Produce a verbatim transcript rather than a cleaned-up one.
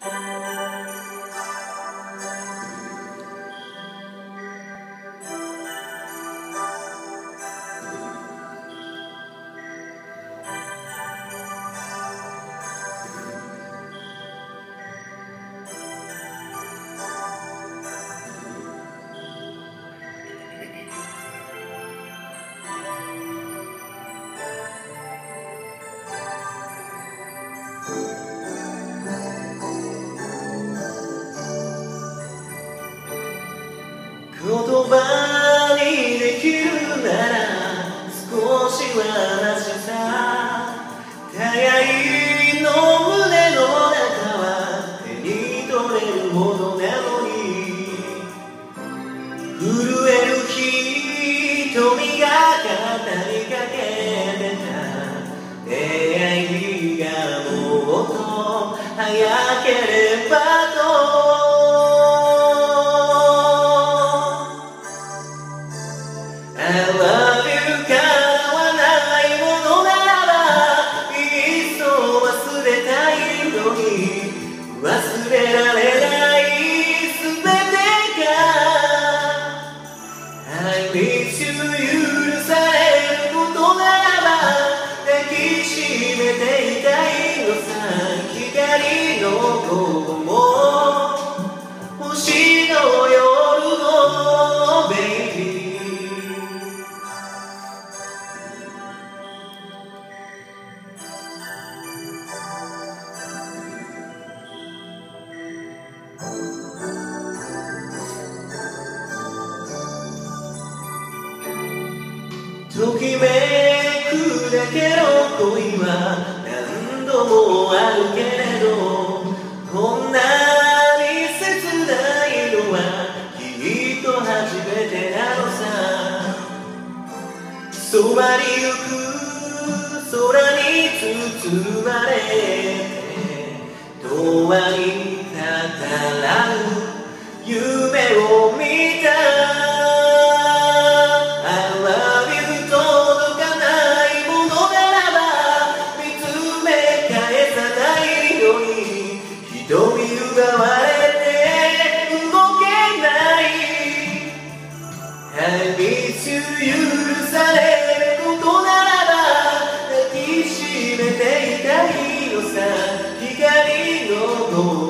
言葉にできるなら少しはらしさ、互いの胸の中は手に取れるものなのに、震える瞳が語りかけてた出会いがもっと早ければとI love you からはないものならばいっそ忘れたいのに、忘れられないすべてが I miss you 許されることならば抱きしめていたいのさ、光の午後も星の夜も Babyときめくだけの恋は何度もあるけれど、こんなに切ないのはきっと初めてなのさ。そばに行く空に包まれて永遠にたたらう夢を見た瞳奪われて動けない I miss you 許されることならば抱きしめていたいのさ、光の